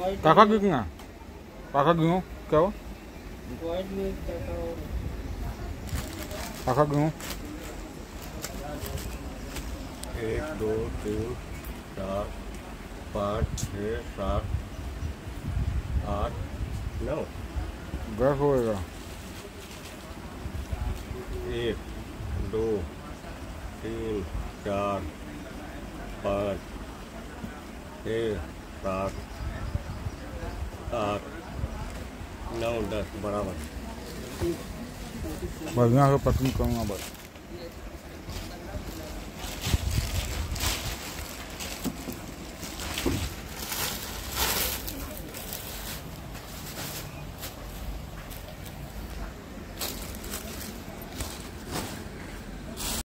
kakak gini nggak? Kakak gini क्या kakak gini 1 2 3 4 5 6 7 8 9 गैस होएगा 1 2 3 4 5 6 7 8 9 10 बराबर बढ़िया से पसंद करूँगा बस